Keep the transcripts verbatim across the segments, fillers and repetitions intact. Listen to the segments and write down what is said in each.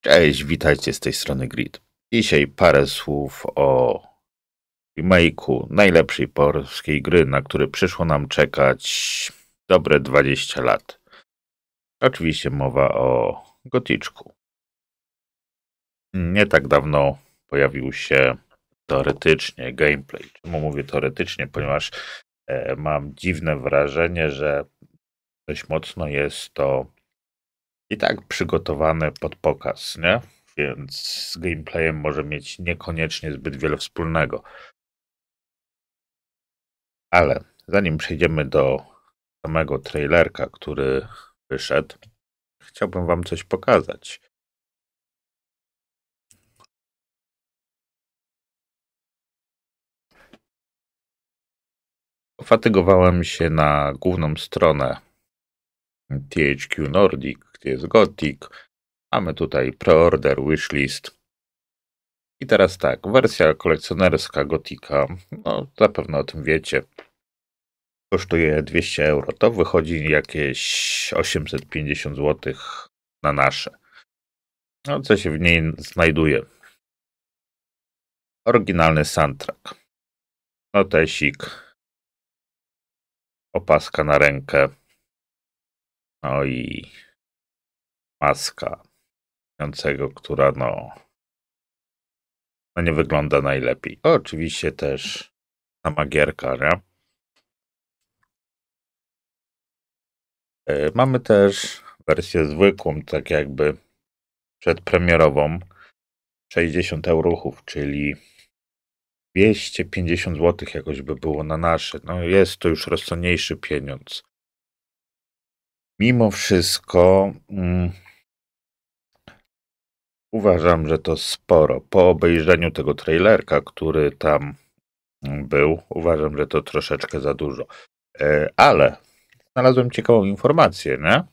Cześć, witajcie z tej strony Grid. Dzisiaj parę słów o remake'u najlepszej polskiej gry, na który przyszło nam czekać dobre dwadzieścia lat. Oczywiście mowa o Gothiczku. Nie tak dawno pojawił się teoretycznie gameplay. Czemu mówię teoretycznie? Ponieważ e, mam dziwne wrażenie, że dość mocno jest to i tak przygotowane pod pokaz, nie? Więc z gameplayem może mieć niekoniecznie zbyt wiele wspólnego. Ale zanim przejdziemy do samego trailerka, który wyszedł, chciałbym wam coś pokazać. Pofatygowałem się na główną stronę T H Q Nordic, gdzie jest Gothic. Mamy tutaj preorder, wishlist. I teraz tak, wersja kolekcjonerska Gothica, no zapewne o tym wiecie, kosztuje dwieście euro. To wychodzi jakieś osiemset pięćdziesiąt złotych na nasze. No, co się w niej znajduje? Oryginalny soundtrack. Notesik. Opaska na rękę. No i maska śniącego, która no, no nie wygląda najlepiej. O, oczywiście też sama gierka, nie? Yy, mamy też wersję zwykłą, tak jakby przedpremierową. sześćdziesiąt eurochów, czyli dwieście pięćdziesiąt złotych jakoś by było na nasze. No jest to już rozsądniejszy pieniądz. Mimo wszystko mm, uważam, że to sporo. Po obejrzeniu tego trailerka, który tam był, uważam, że to troszeczkę za dużo. E, ale znalazłem ciekawą informację, nie?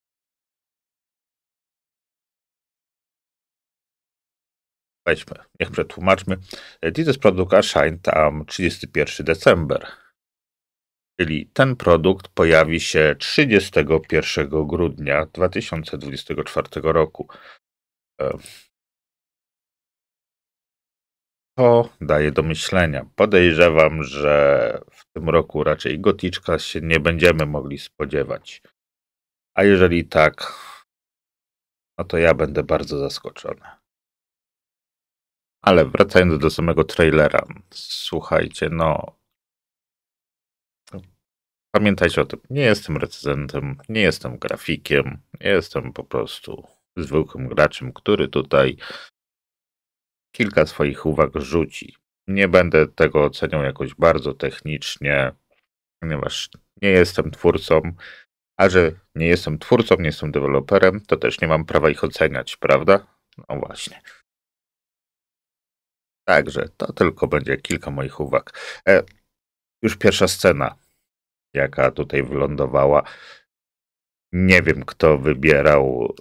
Weźmy, niech przetłumaczmy. Dieses Produkt erscheint am trzydziestego pierwszego Dezember. Czyli ten produkt pojawi się trzydziestego pierwszego grudnia dwa tysiące dwudziestego czwartego roku. To daje do myślenia. Podejrzewam, że w tym roku raczej Gothiczka się nie będziemy mogli spodziewać. A jeżeli tak, no to ja będę bardzo zaskoczony. Ale wracając do samego trailera, słuchajcie, no pamiętajcie o tym, nie jestem recenzentem, nie jestem grafikiem, jestem po prostu zwykłym graczem, który tutaj kilka swoich uwag rzuci. Nie będę tego oceniał jakoś bardzo technicznie, ponieważ nie jestem twórcą, a że nie jestem twórcą, nie jestem deweloperem, to też nie mam prawa ich oceniać, prawda? No właśnie. Także to tylko będzie kilka moich uwag. E, już pierwsza scena, jaka tutaj wylądowała. Nie wiem, kto wybierał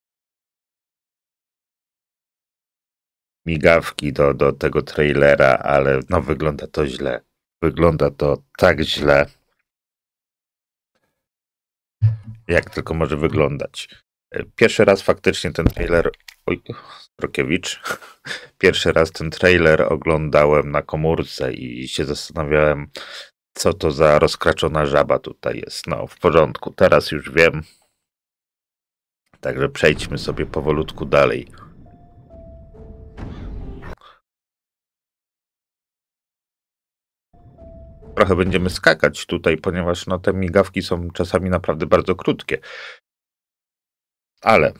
migawki do, do tego trailera, ale no wygląda to źle. Wygląda to tak źle, jak tylko może wyglądać. Pierwszy raz faktycznie ten trailer... Oj, Strokiewicz. Pierwszy raz ten trailer oglądałem na komórce i się zastanawiałem, co to za rozkraczona żaba tutaj jest. No, w porządku, teraz już wiem. Także przejdźmy sobie powolutku dalej. Trochę będziemy skakać tutaj, ponieważ no, te migawki są czasami naprawdę bardzo krótkie. Ale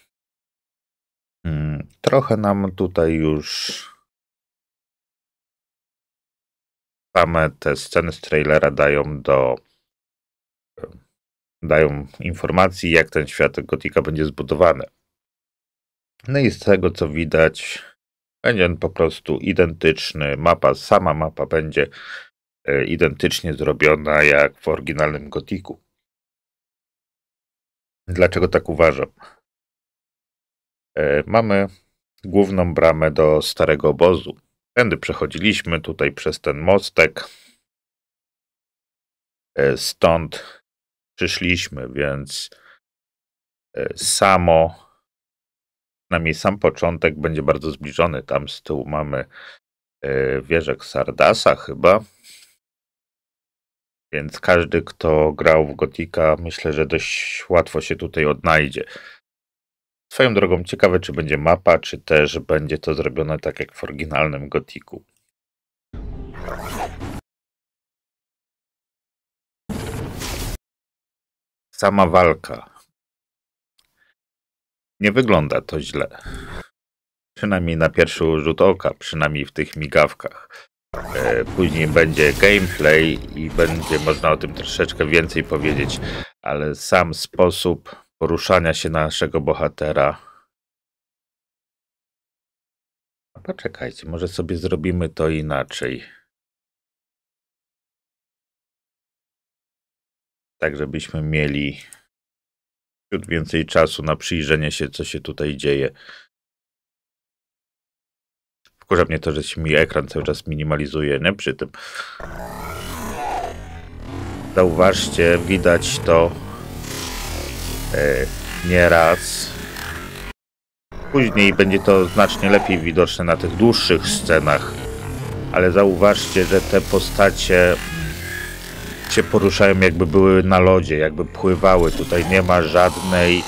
hmm, trochę nam tutaj już same te sceny z trailera dają do dają informacji, jak ten świat Gothica będzie zbudowany. No i z tego, co widać, będzie on po prostu identyczny. Mapa, sama mapa będzie identycznie zrobiona jak w oryginalnym Gothicu. Dlaczego tak uważam? Mamy główną bramę do starego obozu. Tędy przechodziliśmy tutaj przez ten mostek. Stąd przyszliśmy, więc samo Przynajmniej sam początek będzie bardzo zbliżony. Tam z tyłu mamy yy, wieżę Xardasa chyba. Więc każdy, kto grał w Gotika, myślę, że dość łatwo się tutaj odnajdzie. Swoją drogą ciekawe, czy będzie mapa, czy też będzie to zrobione tak jak w oryginalnym Gotiku. Sama walka. Nie wygląda to źle. Przynajmniej na pierwszy rzut oka, przynajmniej w tych migawkach. E, później będzie gameplay i będzie można o tym troszeczkę więcej powiedzieć, ale sam sposób poruszania się naszego bohatera. A poczekajcie, może sobie zrobimy to inaczej. Tak, żebyśmy mieli ciut więcej czasu na przyjrzenie się, co się tutaj dzieje. Wkurza mnie to, że się mi ekran cały czas minimalizuje, nie? Przy tym. Zauważcie, widać to e, nieraz. Później będzie to znacznie lepiej widoczne na tych dłuższych scenach. Ale zauważcie, że te postacie się poruszają, jakby były na lodzie, jakby pływały. Tutaj nie ma żadnej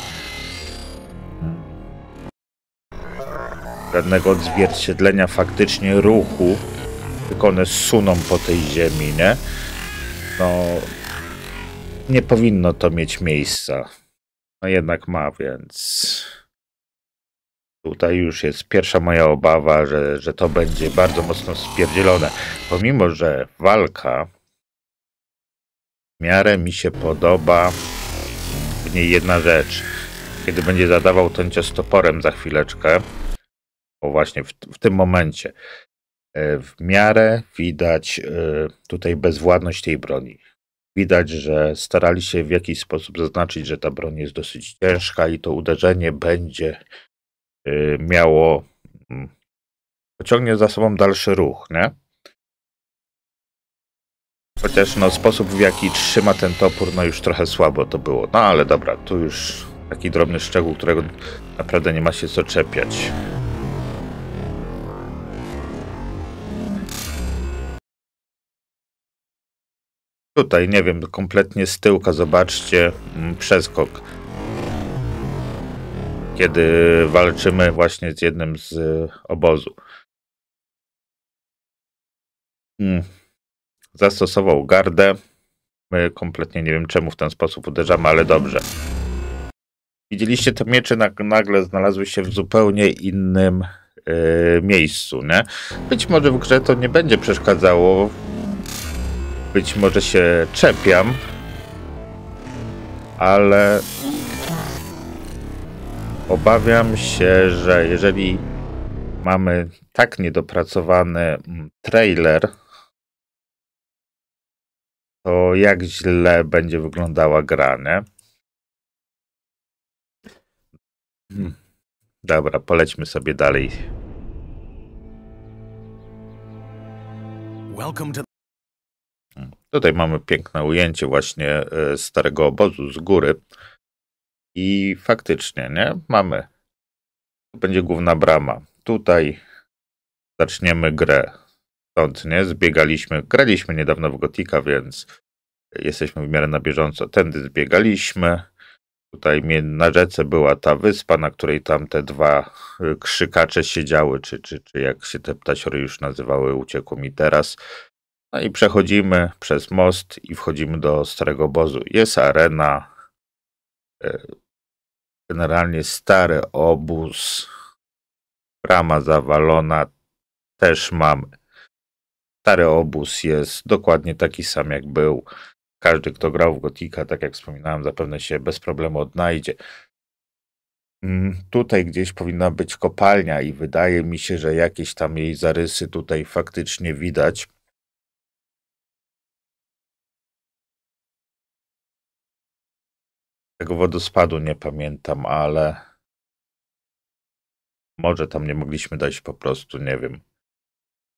żadnego odzwierciedlenia faktycznie ruchu, tylko one suną po tej ziemi, nie? No, nie powinno to mieć miejsca. No jednak ma, więc tutaj już jest pierwsza moja obawa, że, że to będzie bardzo mocno spierdzielone. Pomimo, że walka w miarę mi się podoba w niej jedna rzecz. Kiedy będzie zadawał ten cios toporem za chwileczkę, bo właśnie w, w tym momencie w miarę widać tutaj bezwładność tej broni. Widać, że starali się w jakiś sposób zaznaczyć, że ta broń jest dosyć ciężka i to uderzenie będzie miało, pociągnie za sobą dalszy ruch, nie? Chociaż no, sposób, w jaki trzyma ten topór, no już trochę słabo to było. No ale dobra, tu już taki drobny szczegół, którego naprawdę nie ma się co czepiać. Tutaj, nie wiem, kompletnie z tyłka, zobaczcie, przeskok. Kiedy walczymy właśnie z jednym z obozu. Hmm. Zastosował gardę. My kompletnie nie wiem, czemu w ten sposób uderzamy, ale dobrze. Widzieliście, te miecze nagle znalazły się w zupełnie innym yy, miejscu, nie? Być może w grze to nie będzie przeszkadzało. Być może się czepiam, ale obawiam się, że jeżeli mamy tak niedopracowany trailer, to jak źle będzie wyglądała gra, nie? Hmm. Dobra, polećmy sobie dalej. Welcome to... Tutaj mamy piękne ujęcie właśnie starego obozu z góry. I faktycznie, nie? Mamy. Tu będzie główna brama. Tutaj zaczniemy grę. Stąd, nie? Zbiegaliśmy. Graliśmy niedawno w Gotika, więc jesteśmy w miarę na bieżąco. Tędy zbiegaliśmy. Tutaj na rzece była ta wyspa, na której tam te dwa krzykacze siedziały, czy, czy, czy jak się te ptasiory już nazywały, uciekło mi teraz. No i przechodzimy przez most i wchodzimy do starego obozu. Jest arena. Generalnie stary obóz. Brama zawalona. Też mamy. Stary obóz jest dokładnie taki sam jak był. Każdy, kto grał w Gotika, tak jak wspominałem, zapewne się bez problemu odnajdzie. Tutaj gdzieś powinna być kopalnia i wydaje mi się, że jakieś tam jej zarysy tutaj faktycznie widać. Tego wodospadu nie pamiętam, ale może tam nie mogliśmy dać po prostu, nie wiem.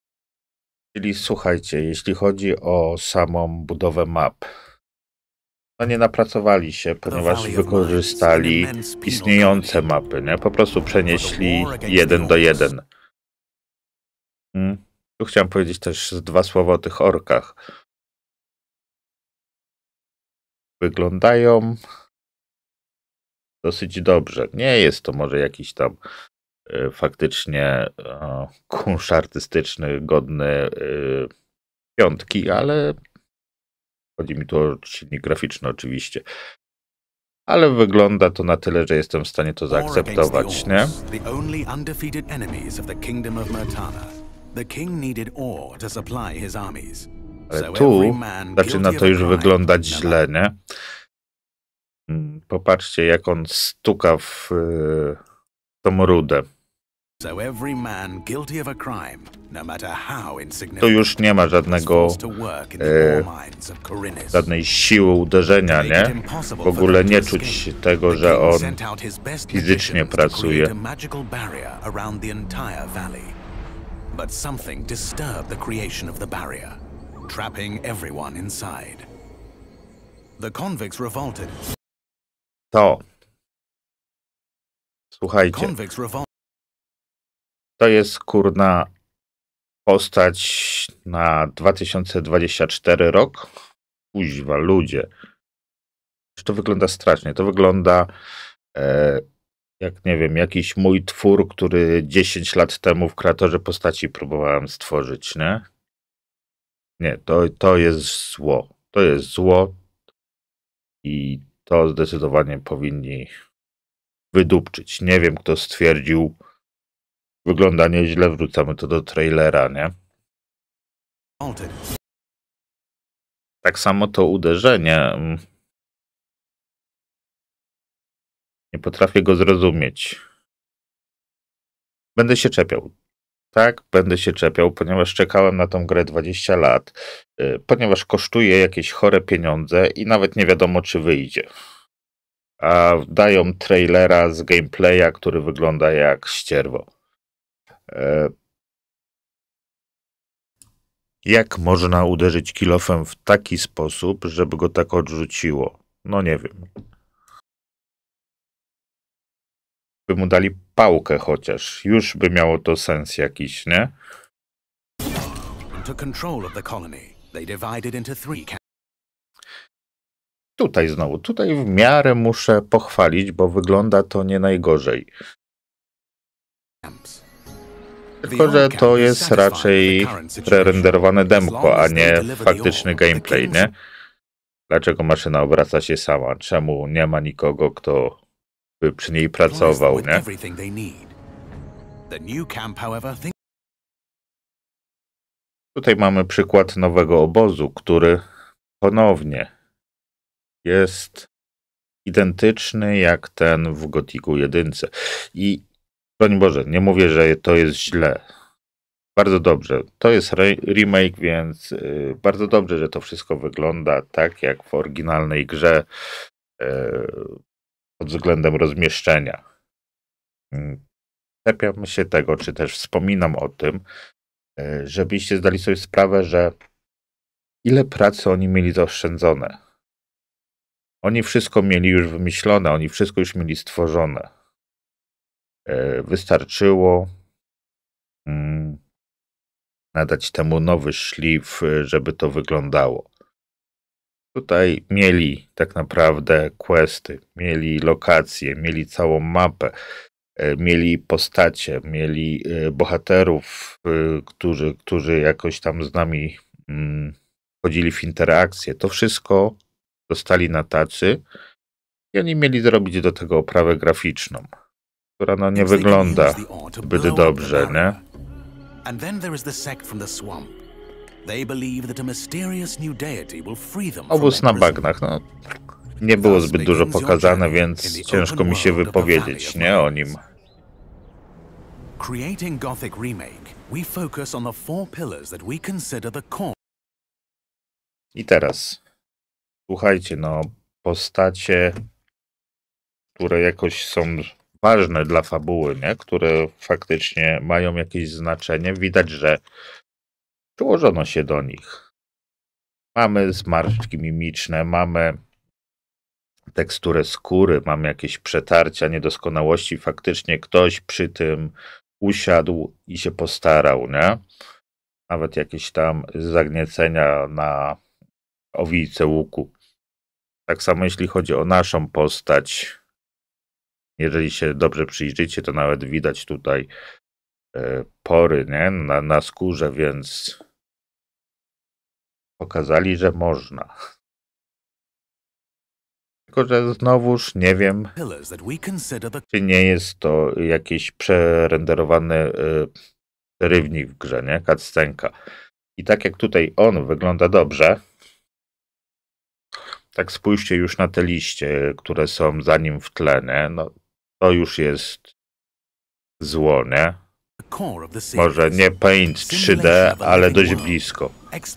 Czyli słuchajcie, jeśli chodzi o samą budowę map, no nie napracowali się, ponieważ wykorzystali istniejące mapy, nie? Po prostu przenieśli jeden do jeden. Hmm. Tu chciałem powiedzieć też dwa słowa o tych orkach. Wyglądają dosyć dobrze. Nie jest to może jakiś tam y, faktycznie y, kunsz artystyczny godny y, piątki, ale chodzi mi tu o silnik graficzny oczywiście. Ale wygląda to na tyle, że jestem w stanie to zaakceptować, nie? Ale tu zaczyna to już wyglądać źle, nie? Popatrzcie, jak on stuka w y, tą rudę. Tu już nie ma żadnego e, żadnej siły uderzenia, nie? W ogóle nie czuć tego, że on fizycznie pracuje. To. Słuchajcie. To jest kurna postać na dwa tysiące dwudziesty czwarty rok. Kuźwa, ludzie. To wygląda strasznie. To wygląda e, jak nie wiem, jakiś mój twór, który dziesięć lat temu w kreatorze postaci próbowałem stworzyć, nie? Nie, to, to jest zło. To jest zło i to zdecydowanie powinni wydupczyć. Nie wiem, kto stwierdził, wygląda nieźle, wrzucamy to do trailera, nie? Tak samo to uderzenie. Nie potrafię go zrozumieć. Będę się czepiał. Tak, będę się czepiał, ponieważ czekałem na tą grę dwadzieścia lat. Ponieważ kosztuje jakieś chore pieniądze i nawet nie wiadomo, czy wyjdzie. A dają trailera z gameplaya, który wygląda jak ścierwo. Jak można uderzyć kilofem w taki sposób, żeby go tak odrzuciło? No nie wiem. By mu dali pałkę chociaż. Już by miało to sens jakiś, nie? Tutaj znowu, tutaj w miarę muszę pochwalić, bo wygląda to nie najgorzej. Tylko że to jest raczej prerenderowane demko, a nie faktyczny gameplay, nie? Dlaczego maszyna obraca się sama? Czemu nie ma nikogo, kto by przy niej pracował, nie? Tutaj mamy przykład nowego obozu, który ponownie jest identyczny jak ten w Gothicu jeden. I broń Boże, nie mówię, że to jest źle. Bardzo dobrze. To jest re remake, więc yy, bardzo dobrze, że to wszystko wygląda tak jak w oryginalnej grze yy, pod względem rozmieszczenia. Yy, Czepiam się tego, czy też wspominam o tym, yy, żebyście zdali sobie sprawę, że ile pracy oni mieli zaoszczędzone. Oni wszystko mieli już wymyślone, oni wszystko już mieli stworzone. Yy, wystarczyło yy, nadać temu nowy szlif, żeby to wyglądało. Tutaj mieli tak naprawdę questy, mieli lokacje, mieli całą mapę, mieli postacie, mieli bohaterów, którzy, którzy jakoś tam z nami wchodzili w interakcję. To wszystko dostali na tacy i oni mieli zrobić do tego oprawę graficzną, która no nie wygląda zbyt dobrze, nie? And then there is the sect from the swamp. They believe that a mysterious new deity will free them. Obóz na bagnach, no. Nie było zbyt dużo pokazane, więc ciężko mi się wypowiedzieć, nie, o nim. Creating Gothic remake, we focus on the four pillars that we consider the core. I teraz słuchajcie, no, postacie, które jakoś są ważne dla fabuły, nie? Które faktycznie mają jakieś znaczenie. Widać, że przyłożono się do nich. Mamy zmarszczki mimiczne, mamy teksturę skóry, mam jakieś przetarcia, niedoskonałości. Faktycznie ktoś przy tym usiadł i się postarał, nie? Nawet jakieś tam zagniecenia na owijce łuku. Tak samo jeśli chodzi o naszą postać. Jeżeli się dobrze przyjrzycie, to nawet widać tutaj e, pory, nie? Na, na skórze, więc pokazali, że można. Tylko że znowuż nie wiem, czy nie jest to jakiś przerenderowany y, przerywnik w grze, nie? Cutscenka. I tak jak tutaj on wygląda dobrze, tak spójrzcie już na te liście, które są za nim w tle, nie? No, to już jest zło, nie? Może nie Paint trzy D, ale dość blisko.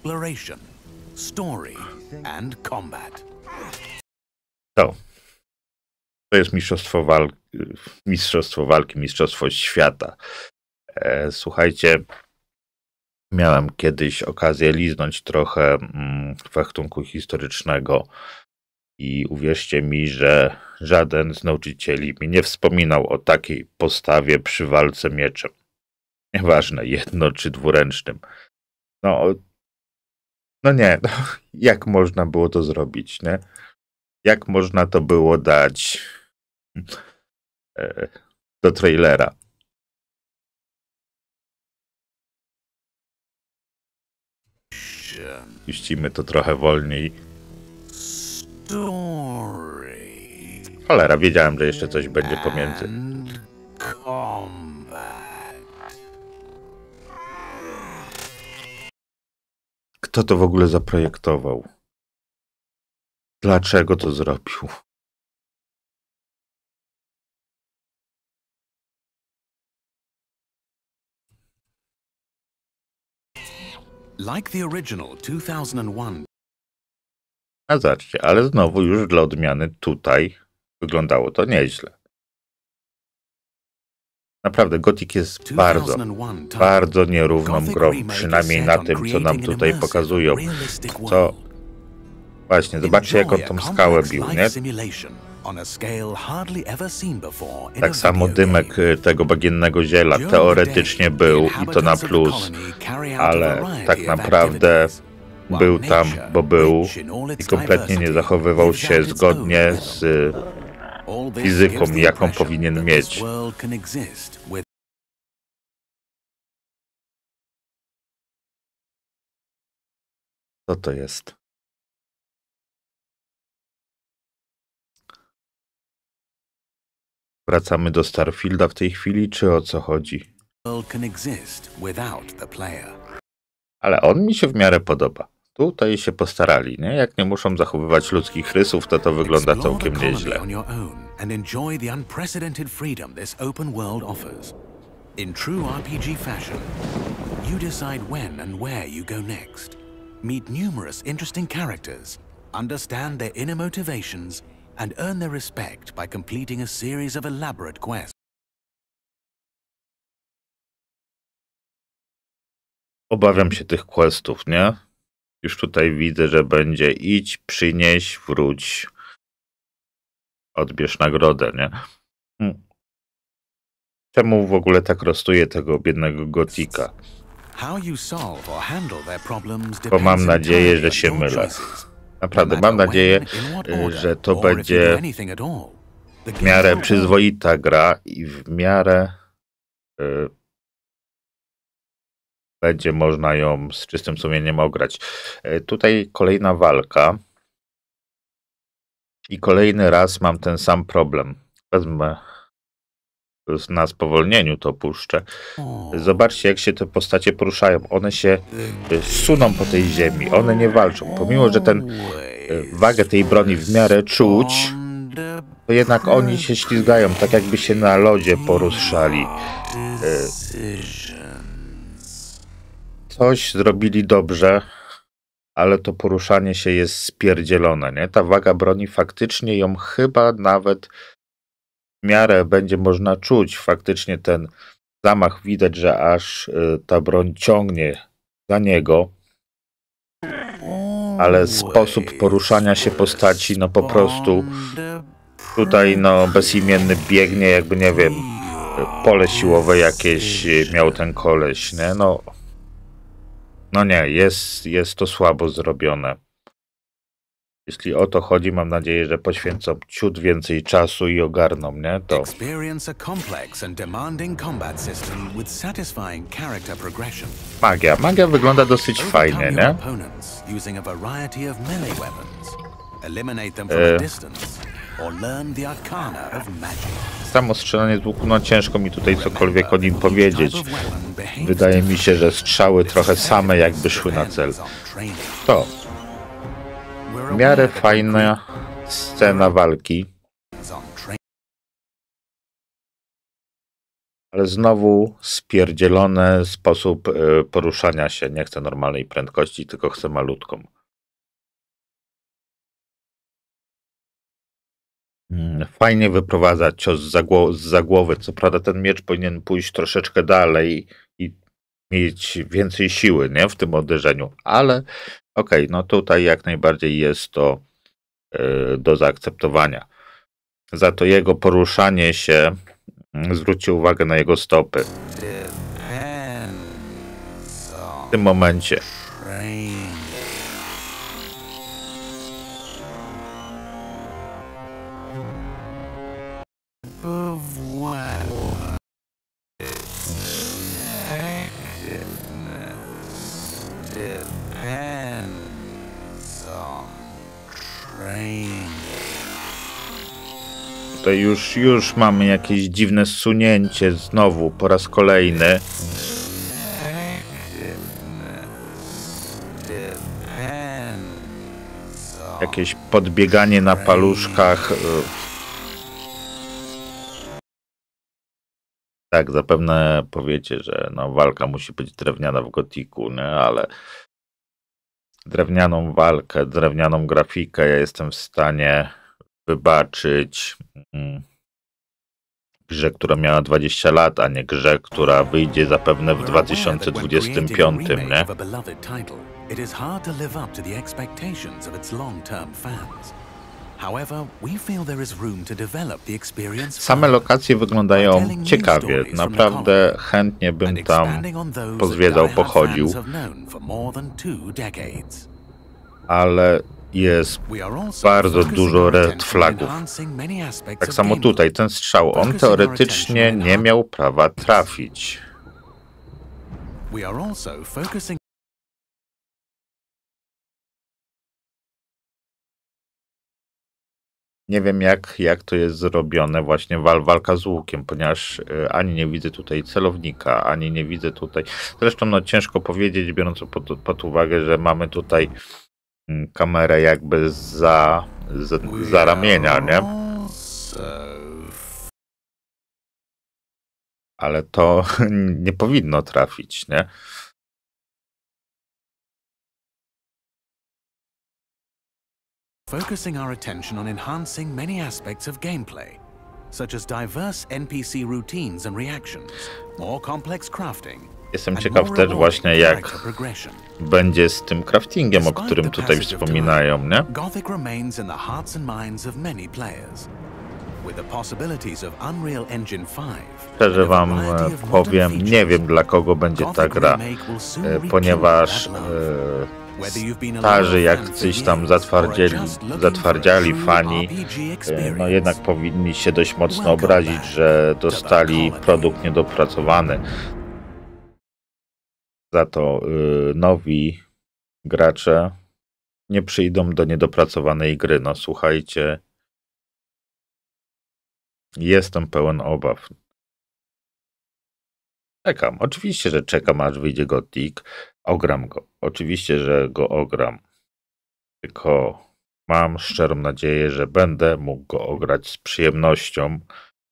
To. To jest mistrzostwo walki, mistrzostwo walki, mistrzostwo świata. E, słuchajcie, miałem kiedyś okazję liznąć trochę mm, fechtunku historycznego i uwierzcie mi, że żaden z nauczycieli mi nie wspominał o takiej postawie przy walce mieczem. Nieważne, jedno czy dwuręcznym. No, no nie, no, jak można było to zrobić, nie? Jak można to było dać e, do trailera? Puścimy to trochę wolniej. Cholera, wiedziałem, że jeszcze coś będzie pomiędzy. Kto to w ogóle zaprojektował? Dlaczego to zrobił? Like the original two thousand one. A zobaczcie, ale znowu już dla odmiany tutaj wyglądało to nieźle. Naprawdę, Gothic jest bardzo, bardzo nierówną grą, przynajmniej na tym, co nam tutaj pokazują. Co... Właśnie, zobaczcie, jak on tą skałę bił, nie? Tak samo dymek tego bagiennego ziela teoretycznie był i to na plus, ale tak naprawdę był tam, bo był i kompletnie nie zachowywał się zgodnie z fizyką, jaką powinien mieć. Co to jest? Wracamy do Starfielda w tej chwili, czy o co chodzi? Ale on mi się w miarę podoba. Tutaj się postarali, nie? Jak nie muszą zachowywać ludzkich rysów, to to wygląda całkiem nieźle. In true R P G fashion, you decide when and where you go next. Meet numerous interesting characters, understand their inner motivations, and earn their respect by completing a series of elaborate quests. Obawiam się tych questów, nie? Już tutaj widzę, że będzie idź, przynieś, wróć, odbierz nagrodę, nie? Hmm. Czemu w ogóle tak roztuje tego biednego Gotika? Bo mam nadzieję, że się mylę. Naprawdę, mam nadzieję, że to będzie w miarę przyzwoita gra i w miarę y, będzie można ją z czystym sumieniem ograć. Y, tutaj kolejna walka i kolejny raz mam ten sam problem. Wezmę na spowolnieniu to puszczę. Zobaczcie, jak się te postacie poruszają. One się suną po tej ziemi. One nie walczą. Pomimo, że ten wagę tej broni w miarę czuć, to jednak oni się ślizgają, tak jakby się na lodzie poruszali. Coś zrobili dobrze, ale to poruszanie się jest spierdzielone, nie? Ta waga broni faktycznie ją chyba nawet w miarę będzie można czuć. Faktycznie ten zamach widać, że aż y, ta broń ciągnie za niego. ale sposób poruszania się postaci, no po prostu tutaj no bezimienny biegnie, jakby nie wiem, pole siłowe jakieś miał ten koleś, nie? No, no nie, jest, jest to słabo zrobione. Jeśli o to chodzi, mam nadzieję, że poświęcą ciut więcej czasu i ogarną, nie? To. Experience a complex and demanding combat system with satisfying character progression. Magia. Magia wygląda dosyć fajnie, nie? Opponents using a variety of melee weapons. Eliminate them from a distance or learn the arcana of magic. Samo strzelanie z łuku, no ciężko mi tutaj cokolwiek o nim powiedzieć. Wydaje mi się, że strzały trochę same jakby szły na cel. To. W miarę fajna scena walki. Ale znowu spierdzielony sposób y, poruszania się. Nie chcę normalnej prędkości, tylko chcę malutką. Mm, fajnie wyprowadza cios z, zagło z zagłowy. Co prawda ten miecz powinien pójść troszeczkę dalej i mieć więcej siły, nie? W tym uderzeniu. Ale okej, okay, no tutaj jak najbardziej jest to y, do zaakceptowania. Za to jego poruszanie się, zwróćcie uwagę na jego stopy. W tym momencie. Tutaj już, już mamy jakieś dziwne zsunięcie znowu po raz kolejny. Jakieś podbieganie na paluszkach. Tak, zapewne powiecie, że no, walka musi być drewniana w Gothicu, nie? Ale drewnianą walkę, drewnianą grafikę ja jestem w stanie wybaczyć grze, która miała dwadzieścia lat, a nie grze, która wyjdzie zapewne w dwa tysiące dwudziestym piątym, nie? Same lokacje wyglądają ciekawie. Naprawdę chętnie bym tam pozwiedzał, pochodził. Ale jest bardzo dużo red flagów. Tak samo tutaj, ten strzał, on teoretycznie nie miał prawa trafić. Nie wiem jak, jak to jest zrobione właśnie wal, walka z łukiem, ponieważ y, ani nie widzę tutaj celownika, ani nie widzę tutaj... Zresztą no, ciężko powiedzieć, biorąc pod, pod uwagę, że mamy tutaj kamerę jakby za, za, za ramienia, nie? Ale to nie powinno trafić, nie? Focusing our attention on enhancing many aspects of gameplay, such as diverse N P C routines and reactions, more complex crafting. Jestem ciekaw też właśnie jak będzie z tym craftingiem, o którym tutaj wspominają, nie? Szczerze wam powiem, nie wiem dla kogo będzie ta gra, ponieważ e, starzy jak coś tam zatwardzieli, zatwardziali fani, e, no jednak powinni się dość mocno obrazić, że dostali produkt niedopracowany. Za to y, nowi gracze nie przyjdą do niedopracowanej gry. No słuchajcie, jestem pełen obaw. Czekam, oczywiście, że czekam aż wyjdzie Gothic. Ogram go, oczywiście, że go ogram. Tylko mam szczerą nadzieję, że będę mógł go ograć z przyjemnością,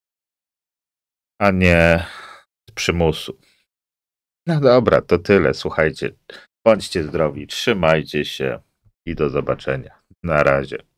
a nie z przymusu. No dobra, to tyle. Słuchajcie, bądźcie zdrowi, trzymajcie się i do zobaczenia. Na razie.